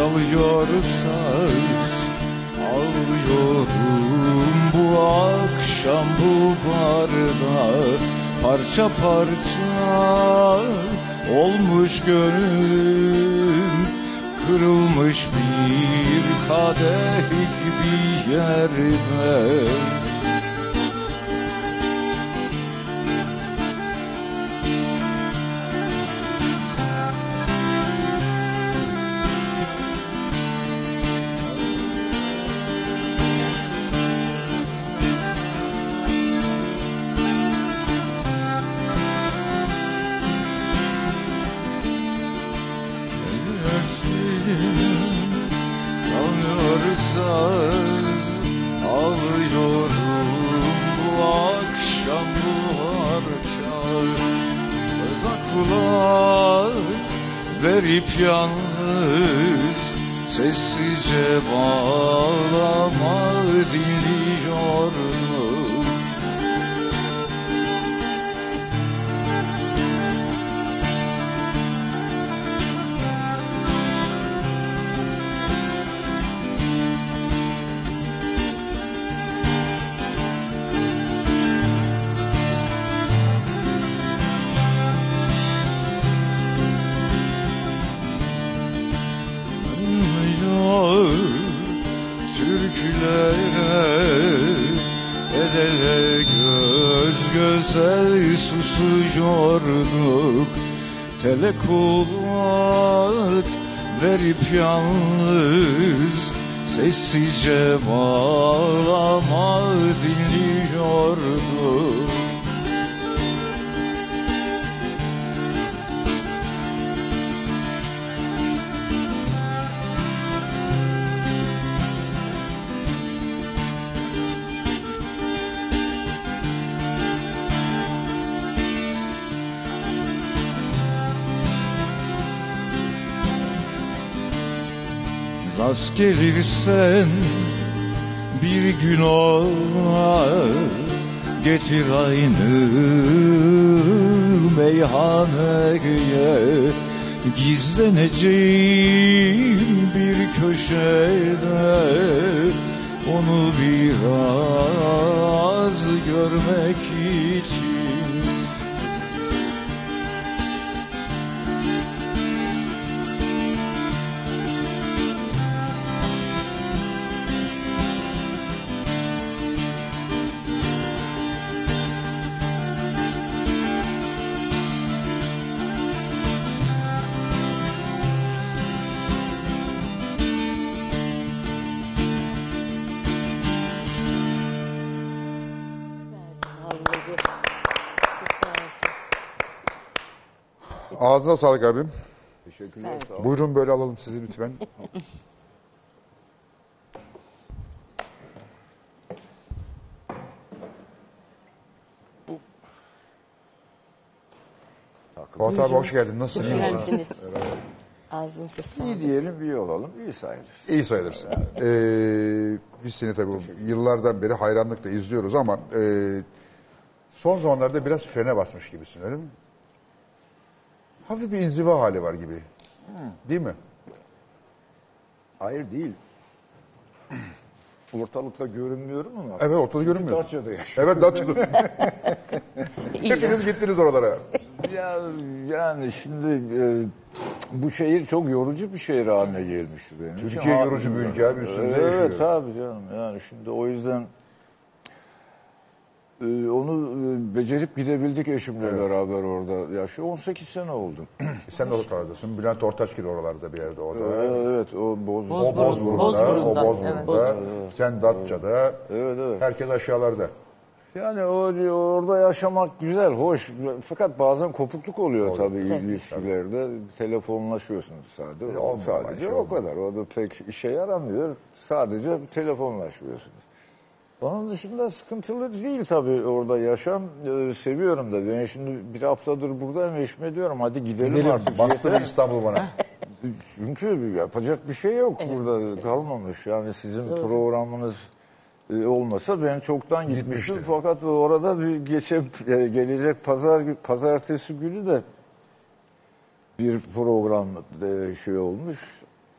çalıyor saz, ağlıyorum bu akşam bu barda. Parça parça olmuş gönlüm, kırılmış bir kadeh bir yerde. Çalıyorsaz ağlıyorum bu akşam bu harca. Söze kulak verip yalnız sessizce bağlama dinliyorum. Türkülere el ele göz göze susuyorduk. Tele kulak verip yalnız sessizce bağlama dinliyorduk. Rast gelirsen bir gün ona getir aynı meyhaneye. Gizleneceğim bir köşede onu biraz görmek için. Ağzına sağlık abim. Teşekkürler. Buyurun böyle alalım sizi lütfen. Fuat abi hoş geldin. Nasılsın? Süpersiniz. Ağzınıza sağlık. İyi diyelim, iyi olalım, iyi sayılır. İyi sayılırsın. Biz seni tabii yıllardan beri hayranlıkla izliyoruz ama son zamanlarda biraz frene basmış gibisin, öyle mi? Hafif bir inziva hali var gibi. Değil mi? Hayır değil. Ortalıkta görünmüyorum ama. Evet, ortada görünmüyor. Datça'da yaşıyorum. Evet, Datça'da. Hepiniz gittiniz oralara. Yani şimdi bu şehir çok yorucu bir şehir haline gelmişti benim için. Türkiye yorucu bir ülke abi, üstünde yaşıyor. Evet tabii canım. Yani şimdi o yüzden onu becerip gidebildik eşimle beraber orada yaşıyor. 18 sene oldu. Sen de oralardasın. Bülent Ortaçgil oralarda bir yerde o da. Evet, o Bozburun'da. Evet. Sen Datça'da. Evet. Herkes aşağılarda. Yani orada yaşamak güzel, hoş. Fakat bazen kopukluk oluyor tabii ilişkilerde. Telefonlaşıyorsunuz sadece. Sadece o kadar. O da pek işe yaramıyor. Sadece telefonlaşıyorsunuz. Onun dışında sıkıntılı değil tabii orada yaşam. Seviyorum da. Ben şimdi bir haftadır buradayım. Eşime diyorum hadi gidelim artık. Bastı İstanbul bana. Çünkü yapacak bir şey yok burada kalmamış. Yani sizin programınız olmasa ben çoktan gitmiştim. Fakat orada bir gelecek pazartesi günü de bir program şey olmuş.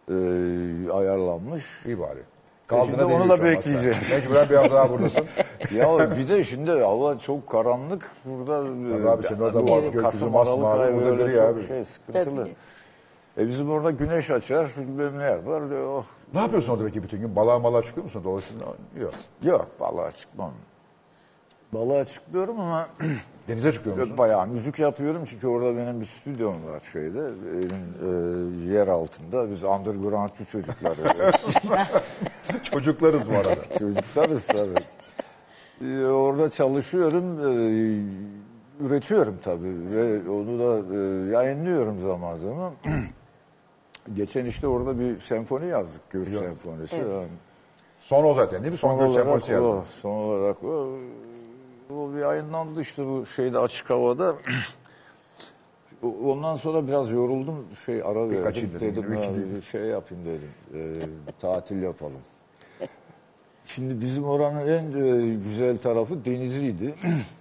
ayarlanmış. İyi bari. Şimdi onu da bekleyeceğiz. Mecburen biraz daha buradasın. Ya bir de şimdi hava çok karanlık. Burada Tabii abi senin orada gökyüzü Kasım, masmavi, Aralık burada ayı gri böyle abi. çok sıkıntılı. Tabii. Bizim orada güneş açar, bilmem ne yapar. Oh. Ne yapıyorsun orada peki bütün gün? Balığa çıkıyor musun? Dolaşıyorsun? Yok. Yok, balığa çıkmam. Balığa çıkmıyorum ama Denize çıkıyor musun? bayağı müzik yapıyorum. Çünkü orada benim bir stüdyom var şeyde. Evin yer altında. Biz undergroundçı çocuklar. Çocuklarız bu arada. Çocuklarız tabii. Orada çalışıyorum, üretiyorum tabii ve onu da yayınlıyorum zaman zaman. Geçen işte orada bir senfoni yazdık, Gürç Senfonisi. Evet. Yani Son o zaten değil mi? Son Gürç Senfonisi yazdın. son olarak o bir yayınlandı işte bu şeyde açık havada. Ondan sonra biraz yoruldum, ara verdim. kaçayım dedim, Dedim yine ya, bir bir şey yapayım dedim, tatil yapalım. Şimdi bizim oranın en güzel tarafı Denizli'ydi.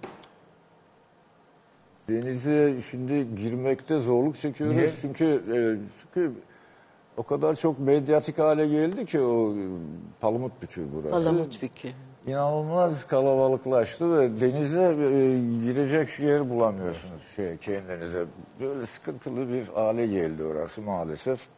Denize şimdi girmekte zorluk çekiyoruz. Niye? Çünkü o kadar çok medyatik hale geldi ki o Palamutbükü burası. Palamutbükü. İnanılmaz kalabalıklaştı ve denize girecek yer bulamıyorsunuz kendinize. Böyle sıkıntılı bir hale geldi orası maalesef.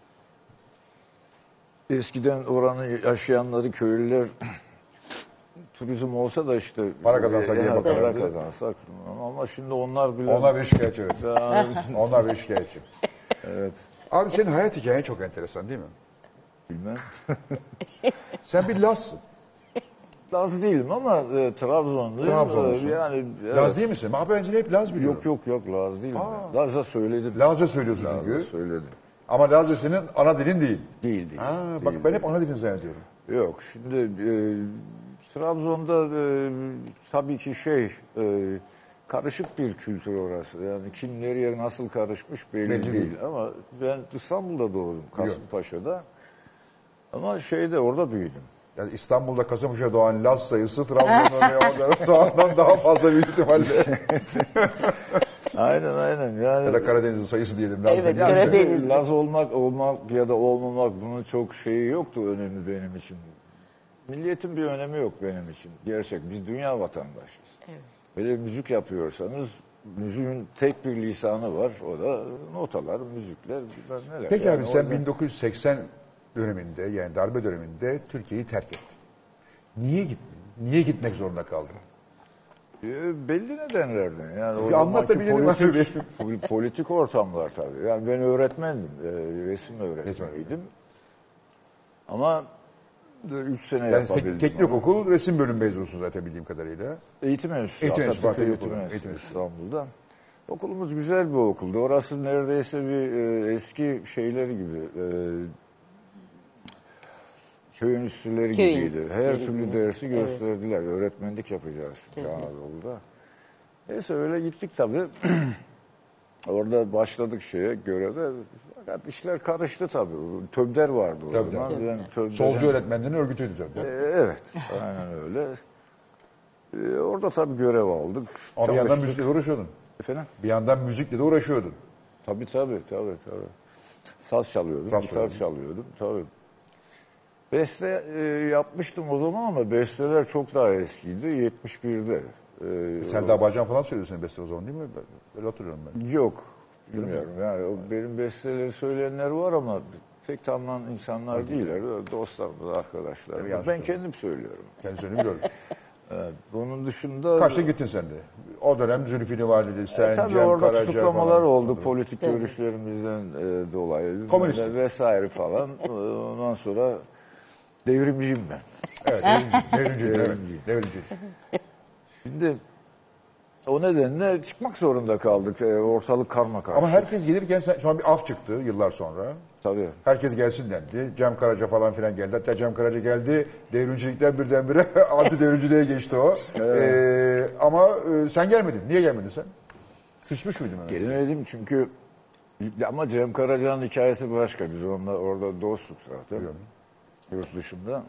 Eskiden oranı yaşayanları köylüler turizm olsa da işte Para kazansak diye para bakarlardı. kazansak ama şimdi onlar bile Onlar bir şikayetçi. Evet. Yani, Onlar bir şikayetçi. evet, Abi senin hayat hikayen çok enteresan değil mi? bilmem. Sen bir Laz'sın. Laz değilim ama Trabzonluyum. Trabzonlusun. Yani evet. Laz değil misin? Abi ben seni hep Laz biliyorum. Yok Laz değilim. Laz'a söyledim. Lazca söylüyorsun Laz'a çünkü. söyledim. Ama Lazca senin ana dilin değil. Değil. Ha, bak Değil. ben hep ana dilini zannediyorum. Yok şimdi Trabzon'da tabii ki karışık bir kültür orası. Yani kim nereye nasıl karışmış belli Belli değil. değil. Ama ben İstanbul'da doğdum, Kasımpaşa'da. Ama orada büyüdüm. Yani İstanbul'da Kasımpaşa doğan Laz sayısı Trabzon'da doğandan daha fazla büyük ihtimalle. Aynen. Yani, Ya da Karadeniz'in sayısı diyelim. Laz Evet, dediğimiz yani şey. Karadeniz. Laz olmak ya da olmamak bunun çok yoktu, önemi benim için. Milliyetin bir önemi yok benim için. Gerçek biz dünya vatandaşıyız. Evet. Böyle müzik yapıyorsanız müziğin tek bir lisanı var. O da notalar, müzikler, bilmem neler. Peki Yani abi o sen yüzden- 1980 döneminde yani darbe döneminde Türkiye'yi terk ettin. Niye gittin? Niye gitmek zorunda kaldın? Belli nedenlerden. Yani Bir anlat da bilelim abi. politik ortamlar tabii. Yani ben öğretmendim. Resim öğretmeniydim. Ama 3 sene Yani yapabildim. teknik onu. okul resim bölüm mezunusun zaten bildiğim kadarıyla. Eğitim Enstitüsü. Eğitim Enstitüsü, Atatürk pardon, Eğitim okul, Enstitüsü Eğitim İstanbul'da. Okulumuz güzel bir okuldu. Orası neredeyse bir eski şeyleri gibi. Köy enstitüleri Köy gibiydi. enstitüleri Her türlü gibi. dersi gösterdiler. Öğretmenlik yapacağız çünkü Tabii. Anadolu'da. Neyse öyle gittik tabii. Orada başladık göreve. Fakat işler karıştı tabii. Töbder vardı o Tabii, zaman. tabii. Ben Töbder'in- Solcu öğretmenlerin örgütüydü tabii. Evet, aynen öyle. Orada tabii görev aldık. Ama bir yandan Çalıştık. müzikle de uğraşıyordun. Efendim? Bir yandan müzikle de uğraşıyordun. Tabii. Saz çalıyordum, Saz gitar çalıyordun. çalıyordum tabii. Beste yapmıştım o zaman ama besteler çok daha eskiydi. 71'de. Selda Bağcan falan söylüyor senin beste o zaman değil mi? Öyle hatırlıyorum ben. Yok, bilmiyorum. Yani benim besteleri söyleyenler var ama pek tanınan insanlar değiller. Dostlarımız, arkadaşlar. yanlış Ben kendim söylüyorum. Kendisini biliyorum. Evet, bunun dışında... Kaçta gittin sen de? O dönem Zülfü Livaneli, sen, Tabii Cem orada Karaca tutuklamalar falan. oldu politik Tabii. görüşlerimizden dolayı. Komünist. Vesaire falan. Ondan sonra devrimciyim ben. Evet, devrimci. Evet, devrimci. Şimdi o nedenle çıkmak zorunda kaldık. Ortalık karmakarışık. Ama herkes gelirken şu an bir af çıktı yıllar sonra. Tabii. Herkes gelsin dendi. Cem Karaca falan filan geldi. Hatta Cem Karaca geldi. Devrimcilikten birdenbire anti devrimciliğe geçti o. Ama sen gelmedin. Niye gelmedin sen? Küsmüş müydün? Öyle? Gelemedim çünkü ama Cem Karaca'nın hikayesi başka. Biz onunla orada dostluk zaten. Biliyorum. Yurt dışında.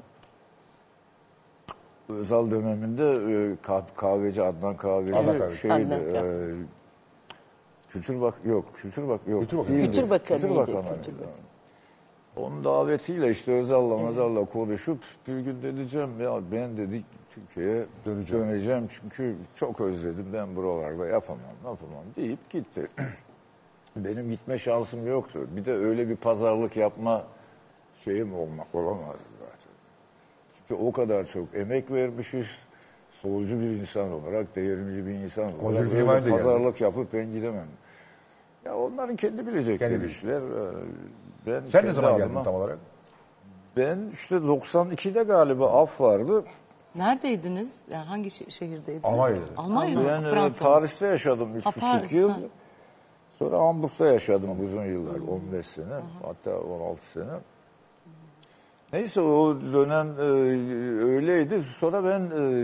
Özal döneminde kahveci Adnan Kahveci Adnan Kahveci. şeydi. Adnan Kahveci. Kültür Bakanı Kültür Bakanı. değildi. Kültür Bakanıydı, Kültür Bakanıydı. Kültür Bakanı. Onun davetiyle işte Özal'la konuşup bir gün dedeceğim ya ben dedik Türkiye'ye döneceğim çünkü çok özledim ben buralarda yapamam deyip gitti. Benim gitme şansım yoktu. Bir de öyle bir pazarlık yapma şeyim olamazdı zaten. Çünkü o kadar çok emek vermişiz. Solcu bir insan olarak, devrimci bir insan olarak böyle pazarlık yapıp ben gidemem. Ya onların kendi bilecekleri işler. Sen ne zaman geldin tam olarak? Ben işte 92'de galiba af vardı. Neredeydiniz? Yani hangi şehirdeydiniz? Almanya'da. Almanya'da. Ben Fransa. Paris'te yaşadım 3,5 yıl. Ha. Sonra Hamburg'da yaşadım uzun yıllar. 15 sene hatta 16 sene. Neyse o dönem öyleydi. Sonra ben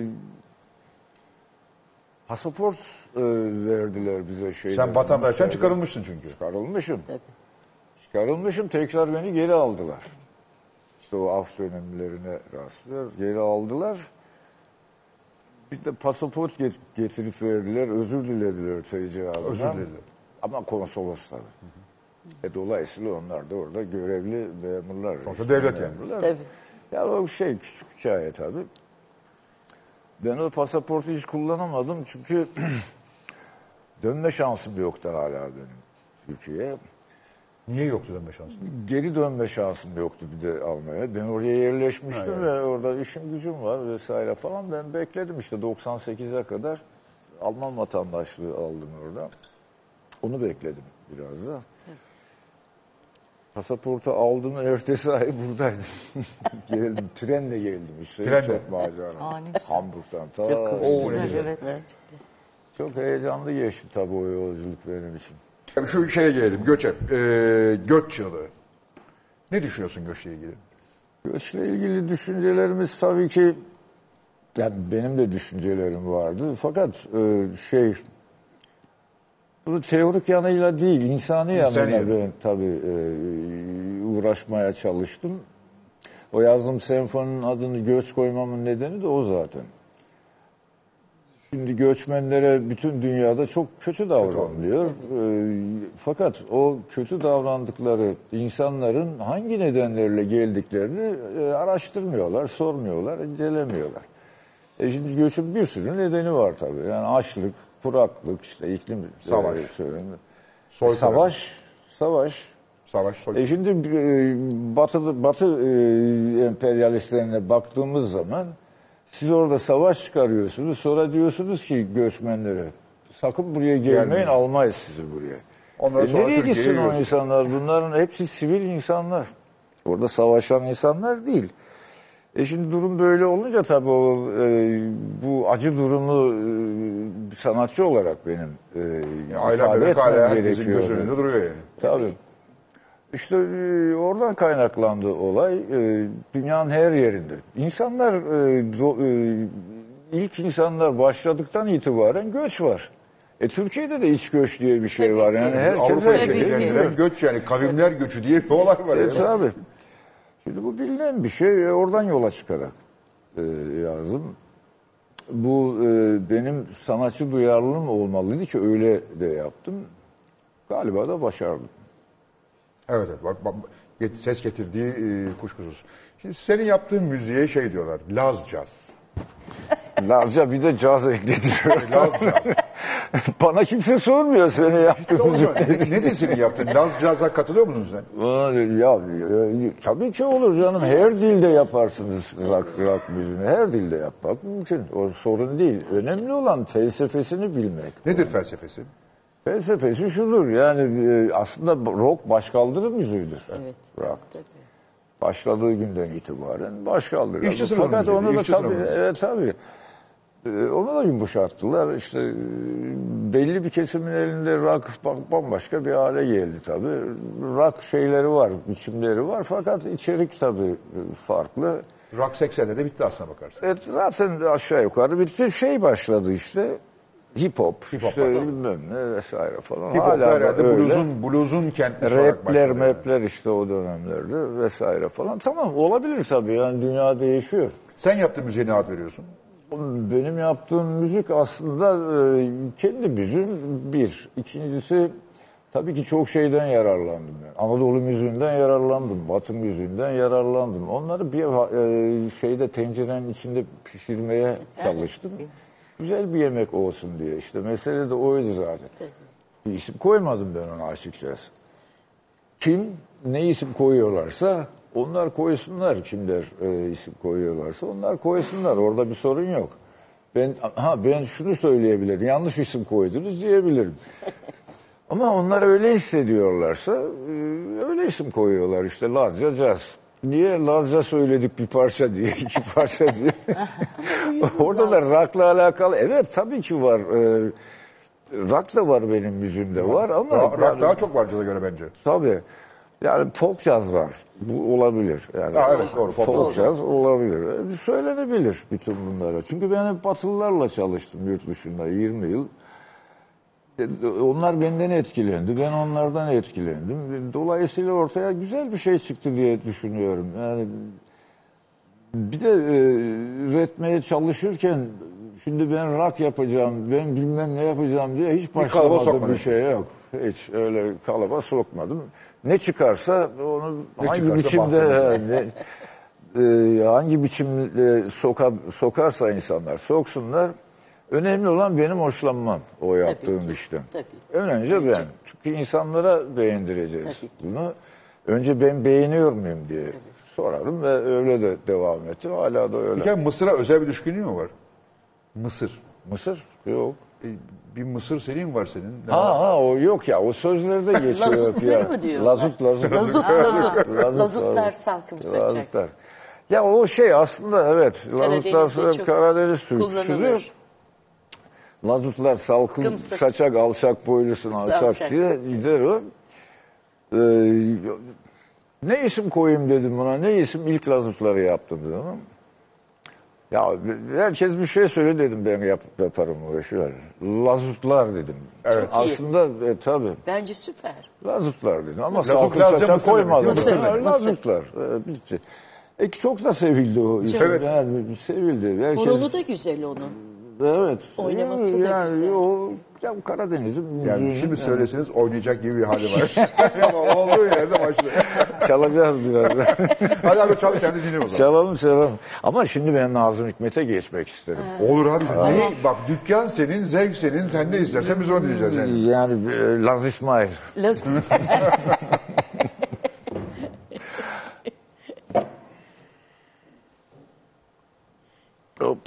pasaport verdiler bize şeyden. Sen vatandaştan çıkarılmışsın çünkü. Çıkarılmışım. Tabii. Çıkarılmışım. Tekrar beni geri aldılar. İşte o af dönemlerine rastlıyor. Geri aldılar. Bir de pasaport getirip verdiler. Özür dilediler TCA'dan. Özür dilediler. Ama konsoloslar. Dolayısıyla onlar da orada görevli memurlar. Sonuçta devlet yani. Tabii. Ya o küçük hikaye tabii. Ben o pasaportu hiç kullanamadım çünkü dönme şansım yoktu hala benim Türkiye'ye. Niye yoktu dönme şansın? Geri dönme şansım yoktu bir de Almanya'ya. Ben oraya yerleşmiştim ve orada işim gücüm var vesaire falan. Ben bekledim işte 98'e kadar Alman vatandaşlığı aldım orada. Onu bekledim biraz da. Pasaportu aldım ertesi ay buradaydım. Geldim, trenle geldim işte. Trenle. Çok macera. Hamburg'dan ta. Çok güzel, evet. Çok heyecanlı geçti tabii o yolculuk benim için. Şu şeye gelelim, göçe. Göç yılı. Ne düşünüyorsun göçle ilgili? Göçle ilgili düşüncelerimiz tabii ki yani benim de düşüncelerim vardı. Fakat bu teorik yanıyla değil, insani yanıyla ben tabii uğraşmaya çalıştım. O yazdığım senfoninin adını göç koymamın nedeni de o zaten. Şimdi göçmenlere bütün dünyada çok kötü davranılıyor. Fakat o kötü davrandıkları insanların hangi nedenlerle geldiklerini araştırmıyorlar, sormuyorlar, incelemiyorlar. Şimdi göçün bir sürü nedeni var tabii. Yani açlık, kuraklık, işte iklim Savaş. Savaş. Soykırım. Şimdi Batı emperyalistlerine baktığımız zaman siz orada savaş çıkarıyorsunuz. Sonra diyorsunuz ki göçmenlere sakın buraya gelmeyin, almayız sizi buraya. Ondan sonra nereye Türkiye'ye gitsin o yiyorsun. insanlar? Bunların hepsi sivil insanlar. Orada savaşan insanlar değil. Şimdi durum böyle olunca tabii bu acı durumu sanatçı olarak benim ifade etmem herkesin gerekiyor. göz önünde duruyor yani. Tabii. İşte oradan kaynaklandı olay. Dünyanın her yerinde. İnsanlar, ilk insanlar başladıktan itibaren göç var. Türkiye'de de iç göç diye bir şey var. Yani herkese Avrupa'ya şekillendiren göç yani kavimler göçü diye bir olay var. Yani. Tabii. Şimdi bu bilinen bir şey. Oradan yola çıkarak yazdım. Bu benim sanatçı duyarlılığım olmalıydı ki öyle de yaptım. Galiba da başardım. Evet, bak ses getirdiği kuşkusuz. Şimdi senin yaptığın müziğe şey diyorlar, Laz caz. Lazca bir de caz eklediler. Laz caz. Bana kimse sormuyor seni yaptığın müzik. Nedir senin yaptığın? Laz caza katılıyor musun sen? Ya tabii ki olur canım. Her dilde yaparsınız rock müziğini. Her dilde yapmak mümkün. O sorun değil. Önemli olan felsefesini bilmek. Nedir felsefesi? Felsefesi şudur. Yani aslında rock başkaldırı müziğidir. Evet. Rock. Tabii. Başladığı günden itibaren başkaldırı. İşçi sınıfı Fakat müziği, onu da işçi tabii, sınıfı. tabii. Onu da yumuşattılar. İşte belli bir kesimin elinde rock bambaşka bir hale geldi tabii. Rock şeyleri var, biçimleri var fakat içerik tabii farklı. Rock 80'de de bitti aslına bakarsın. Evet, zaten aşağı yukarı bitti. Şey başladı işte. Hip hop Hip-hop işte başladı. bilmem ne vesaire falan. Hip hop Hala da herhalde öyle. blues'un kendisi olarak Rapler, başladı. mapler işte o dönemlerde vesaire falan. Tamam olabilir tabii yani dünya değişiyor. Sen yaptığın müziğe ne ad veriyorsun? Benim yaptığım müzik aslında kendi müziğim bir. İkincisi Tabii ki çok şeyden yararlandım ben. Anadolu müziğinden yararlandım, Batı müziğinden yararlandım. Onları bir şeyde tencerenin içinde pişirmeye çalıştım. Güzel bir yemek olsun diye. İşte mesele de oydu zaten. Tabii. Bir isim koymadım ben ona açıkçası. Kim ne isim koyuyorlarsa onlar koysunlar. Kimler isim koyuyorlarsa onlar koysunlar. Orada bir sorun yok. Ben şunu söyleyebilirim. Yanlış isim koydunuz diyebilirim. Ama onlar öyle hissediyorlarsa öyle isim koyuyorlar. İşte Lazca Caz. Niye Lazca söyledik bir parça diye, iki parça diye. Orada da rock'la alakalı. Evet tabii ki var. Rock da var benim müziğimde var ama. Rock daha çok var Caz'a göre bence. Tabii. Yani folk caz var. Bu olabilir. Yani Evet doğru. folk caz olabilir. Söylenebilir bütün bunlara. Çünkü ben hep Batılılarla çalıştım yurt dışında 20 yıl. Onlar benden etkilendi. Ben onlardan etkilendim. Dolayısıyla ortaya güzel bir şey çıktı diye düşünüyorum. Yani bir de üretmeye çalışırken şimdi ben rock yapacağım, ben bilmem ne yapacağım diye hiç başlamadığım bir şey yok. Hiç öyle kalıba sokmadım. Ne çıkarsa onu hangi biçimde hangi biçimde sokarsa insanlar soksunlar. Önemli olan benim hoşlanmam o yaptığım işten. Tabii. Önce ben. Çünkü insanlara beğendireceğiz bunu. Önce ben beğeniyor muyum diye sorarım ve öyle de devam ettim. Hala da öyle. Peki Mısır'a özel bir düşkünlüğün mü var? Mısır. Mısır? Yok. Bir Mısır senin var senin. Ne var? O yok ya. O sözlerde geçiyor. Lazutları mı diyor? Lazut. Lazutlar salkım saçak. Lazutlar. Ya o şey aslında evet. Lazutlar çok Karadeniz türküsüdür. kullanılır. Lazutlar salkım Kımsık. saçak alçak boylusun alçak diye gider o. Ne isim koyayım dedim buna. Ne isim? İlk Lazutları yaptım dedim. Ya herkes bir şey söyle dedim ben yaparım o işi. Lazutlar dedim. Evet. Aslında tabii. Bence süper. Lazutlar dedim ama Lazut, salkım Lazca, saçak Mısır demek, koymadım. değil mi? Mısır. Lazutlar. Bitti. Çok da sevildi o isim. Evet. Yani sevildi. Herkes... Burulu da güzel onun. Evet. Oynaması da güzel. Ya Karadeniz'in Yani müziğinin- şimdi söyleseniz oynayacak gibi bir hali var. Ama olduğu yerde başlıyor. Çalacağız biraz. Hadi abi çal kendi dinle o zaman. Çalalım. Ama şimdi ben Nazım Hikmet'e geçmek isterim. Olur abi. Neyi? Bak dükkan senin, zevk senin. Sen ne istersen biz onu diyeceğiz yani. Yani Laz İsmail. Lazut. Hop.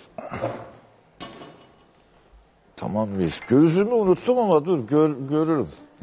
Tamam mıyız? Gözümü unuttum ama dur görürüm.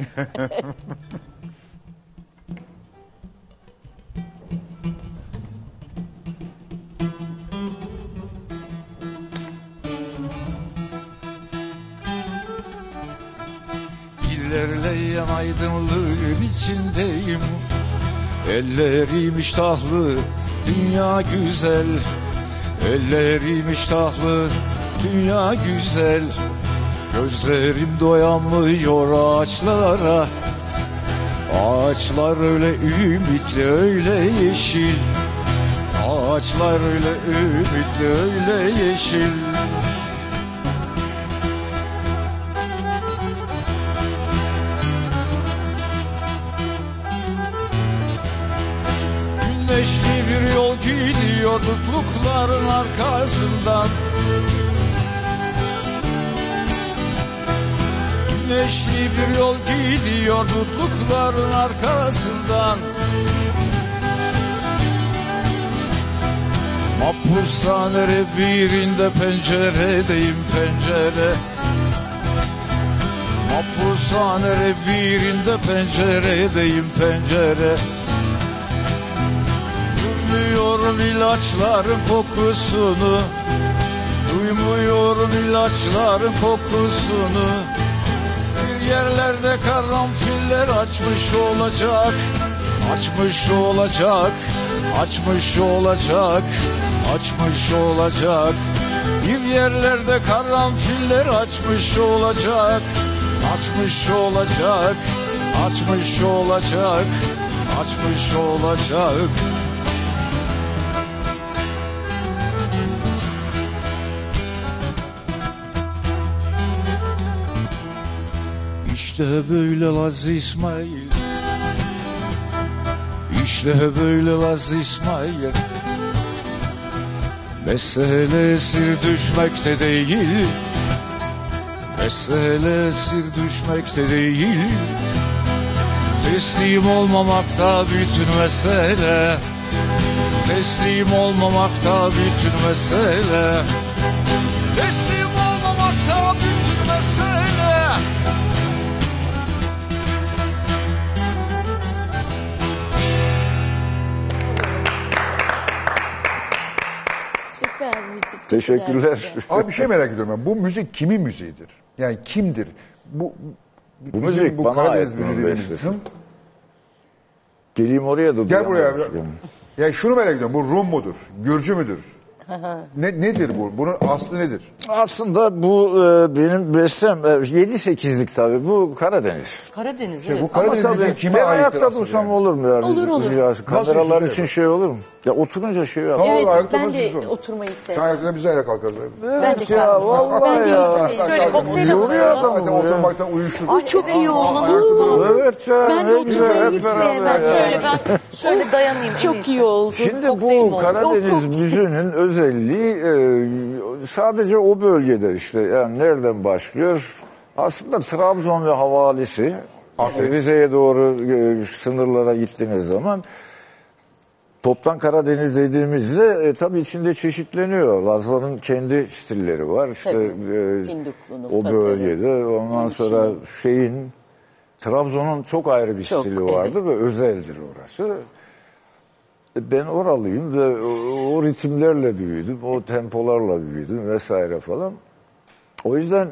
İlerleyen aydınlığın içindeyim. Ellerim iştahlı, dünya güzel. Ellerim iştahlı, dünya güzel. Gözlerim doyamıyor ağaçlara. Ağaçlar öyle ümitli, öyle yeşil. Ağaçlar öyle ümitli, öyle yeşil. Güneşli bir yol gidiyor tutlukların arkasından. Güneşli bir yol gidiyor tutlukların arkasından. Mahpushane revirinde penceredeyim pencere. Mahpushane revirinde penceredeyim pencere. Duymuyorum ilaçların kokusunu. Duymuyorum ilaçların kokusunu. Bir yerlerde karanfiller açmış olacak. Açmış olacak. Açmış olacak. Açmış olacak. Bir yerlerde karanfiller açmış olacak. Açmış olacak. Açmış olacak. Açmış olacak. İşte böyle Laz İsmail, İşte böyle Laz İsmail. Mesele esir düşmekte değil, mesele esir düşmekte değil. Teslim olmamakta bütün mesele, teslim olmamakta bütün mesele, teslim olmamakta bütün mesele. Süper müzik. Teşekkürler. Abi bir şey merak ediyorum ben. Bu müzik kimin müziğidir? Yani kimdir? Bu müzik bana Karadeniz ait bunun müziği dediğimiz bestesi. kısım. Geleyim oraya da. Gel buraya. duramamışım. Ya şunu merak ediyorum. Bu Rum mudur? Gürcü müdür? Nedir bu? Bunun aslı nedir? Aslında bu benim bestem 7-8'lik tabii. Bu Karadeniz. Karadeniz, Bu evet. Karadeniz Ama müziği tabii kime ben aittir ayakta aslında dursam yani? olur mu yani? Olur, olur. Biraz kameralar Nasıl için işte? şey olur mu? Ya oturunca şey yap. Tamam. Evet, Vallahi ayakta ben de durursun. oturmayı Sen seviyorum. ayakta biz de ayağa kalkarız. Ben de Evet ya kendim. vallahi Ben de ya. hiç sevmiyorum. Şöyle kokteyl Yoruyor alalım. adam. Zaten oturmaktan uyuşur. Ay çok iyi oldu. Evet ya. Ben de ne güzel, oturmayı hep hiç beraber sevmem. ya. Şöyle ben şöyle dayanayım. en Çok iyisi. iyi oldu. Şimdi Kokteyl mi bu oldu? Karadeniz Kokteyl. müziğinin özelliği sadece o bölgede işte. Yani nereden başlıyor? Aslında Trabzon ve havalisi. İşte Rize'ye doğru sınırlara gittiğiniz zaman toptan Karadeniz dediğimizde tabii içinde çeşitleniyor. Lazların kendi stilleri var. İşte Tabii. Finduklunun, o Pazarı, bölgede. Ondan sonra Trabzon'un çok ayrı bir Çok, stili vardır ve özeldir orası. Ben oralıyım ve o ritimlerle büyüdüm, o tempolarla büyüdüm vesaire falan. O yüzden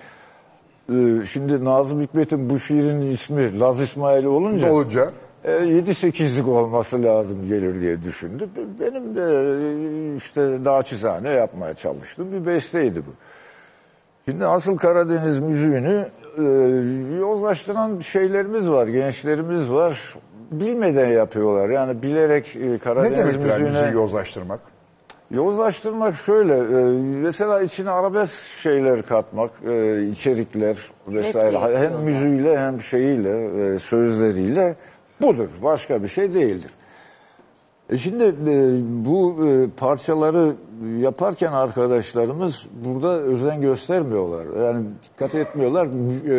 şimdi Nazım Hikmet'in bu şiirinin ismi Laz İsmail olunca Olunca 7-8'lik olması lazım gelir diye düşündüm. Benim de işte naçizane yapmaya çalıştığım bir besteydi bu. Şimdi asıl Karadeniz müziğini yozlaştıran şeylerimiz var, gençlerimiz var. Bilmeden yapıyorlar. Yani bilerek ne Karadeniz demek yani müziğine... müziği yozlaştırmak? Yozlaştırmak şöyle, mesela içine arabesk şeyler katmak, içerikler vesaire. Rap de Hem yapıyorlar. müziğiyle hem şeyiyle, sözleriyle budur. Başka bir şey değildir. Şimdi bu parçaları yaparken arkadaşlarımız burada özen göstermiyorlar. Yani dikkat etmiyorlar.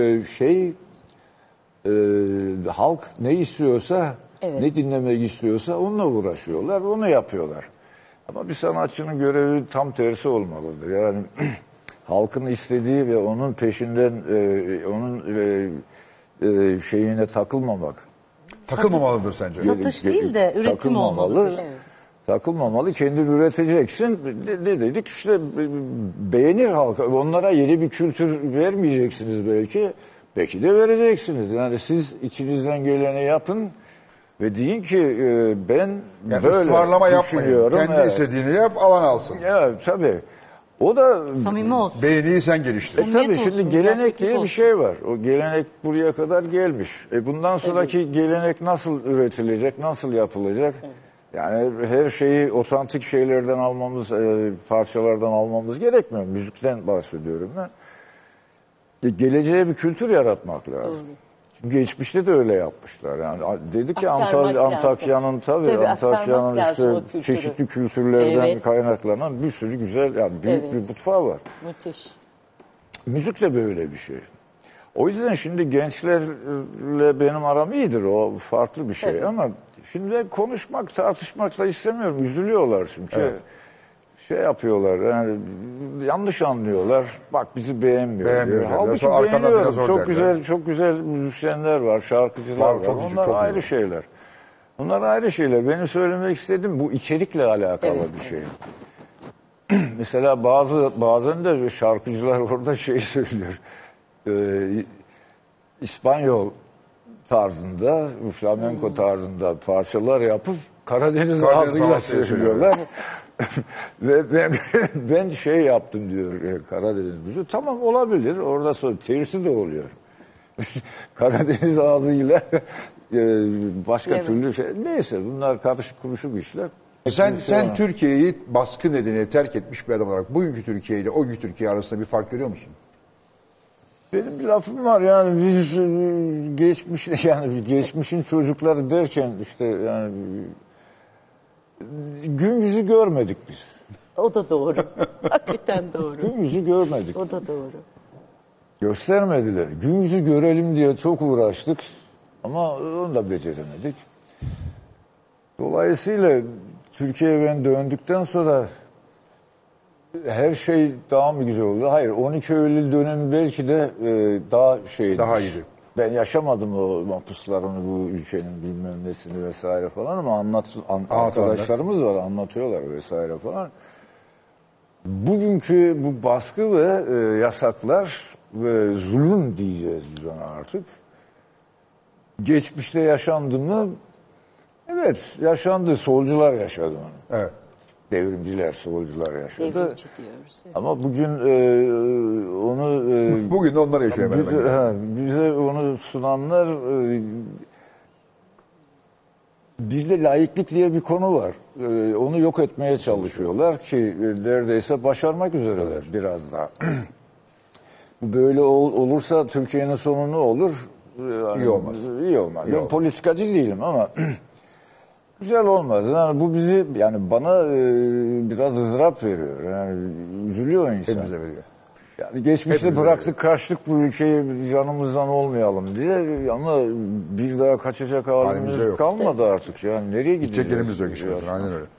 Halk ne istiyorsa, Evet. ne dinlemek istiyorsa onunla uğraşıyorlar, onu yapıyorlar. Ama bir sanatçının görevi tam tersi olmalıdır. Yani halkın istediği ve onun peşinden onun şeyine takılmamak. Takılmamalıdır sence? Satış değil de üretim Takılmamalı. olmalıdır. Takılmamalı, kendin üreteceksin. Ne dedik işte beğenir halk. Onlara yeni bir kültür vermeyeceksiniz belki. Belki de vereceksiniz. Yani siz içinizden geleni yapın ve deyin ki ben Yani böyle ısmarlama yapmayın. düşünüyorum. Kendi Evet. istediğini yap, alan alsın. Evet tabii. O da Samimi olsun. Beğeniyi sen geliştir. Samimiyet tabii şimdi olsun, gelenek gerçeklik diye bir olsun. şey var. O gelenek buraya kadar gelmiş. Bundan sonraki gelenek nasıl üretilecek, nasıl yapılacak? Yani her şeyi otantik şeylerden almamız, parçalardan almamız gerekmiyor. Müzikten bahsediyorum ben. Geleceğe bir kültür yaratmak lazım. Çünkü geçmişte de öyle yapmışlar. Yani dedik ya Aktarmak Antakya'nın lazım. Tabii, aktarmak Antakya'nın lazım o işte kültürü. çeşitli kültürlerden Evet. kaynaklanan bir sürü güzel, yani büyük Evet. bir mutfağı var. Müthiş. Müzik de böyle bir şey. O yüzden şimdi gençlerle benim aram iyidir. O farklı bir şey Tabii. ama şimdi ben konuşmak, tartışmak da istemiyorum. Üzülüyorlar çünkü. Evet. Şey yapıyorlar yani yanlış anlıyorlar. Bak bizi beğenmiyor. Beğenmiyor diyor. derler. Halbuki Sonra arkandan beğeniyorum. biraz Çok derler. güzel, çok güzel müzisyenler var, şarkıcılar Var, var. çok iyi, Onlar çok ayrı iyi. şeyler. Bunlar ayrı şeyler. Benim söylemek istediğim bu içerikle alakalı Evet. bir şey. Mesela bazen de şarkıcılar orada şey söylüyor. İspanyol tarzında, flamenko tarzında parçalar yapıp Karadeniz ağzıyla havasıyla söylüyorlar. Ve ben şey yaptım diyor Karadeniz müziği. Tamam olabilir. Orada sonra tersi de oluyor. Karadeniz ağzıyla başka Evet. türlü şey. Neyse bunlar karışık kuruşuk işler. Sen Türkiye'yi baskı nedeniyle terk etmiş bir adam olarak bugünkü Türkiye ile o günkü Türkiye arasında bir fark görüyor musun? Benim bir lafım var yani biz geçmişin çocukları derken işte yani gün yüzü görmedik biz. O da doğru. Hakikaten doğru. Gün yüzü görmedik. O da doğru. Göstermediler. Gün yüzü görelim diye çok uğraştık ama onu da beceremedik. Dolayısıyla Türkiye'ye ben döndükten sonra her şey daha mı güzel oldu? Hayır, 12 Eylül dönemi belki de daha şeydi. Daha iyiydi. Ben yaşamadım o mahpuslarını, bu ülkenin bilmem nesini vesaire falan ama arkadaşlarımız var, anlatıyorlar vesaire falan. Bugünkü bu baskı ve yasaklar ve zulüm diyeceğiz biz ona artık. Geçmişte yaşandı mı? Evet, yaşandı. Solcular yaşadı onu. Evet. Devrimciler, solcular yaşadı. Devrimci diyoruz. Evet. Ama bugün onu Bugün de onlar yaşıyor hemen hemen. bize onu sunanlar bir de laiklik diye bir konu var. Onu yok etmeye çalışıyorlar ki neredeyse başarmak üzereler biraz daha. Bu böyle olursa Türkiye'nin sonu ne olur? Yani, İyi olmaz. İyi olmaz. İyi Ben olmaz. politikacı değilim ama güzel olmaz. Yani bu bizi yani bana biraz ızdırap veriyor. Yani üzülüyor insan. Hepimize veriyor. Yani geçmişte Hepimize bıraktık kaçtık bu ülkeyi canımızdan olmayalım diye ama bir daha kaçacak halimiz Halimizde yok. kalmadı artık. Yani nereye gideceğiz? Çek elimiz yok işimizden. Aynen öyle.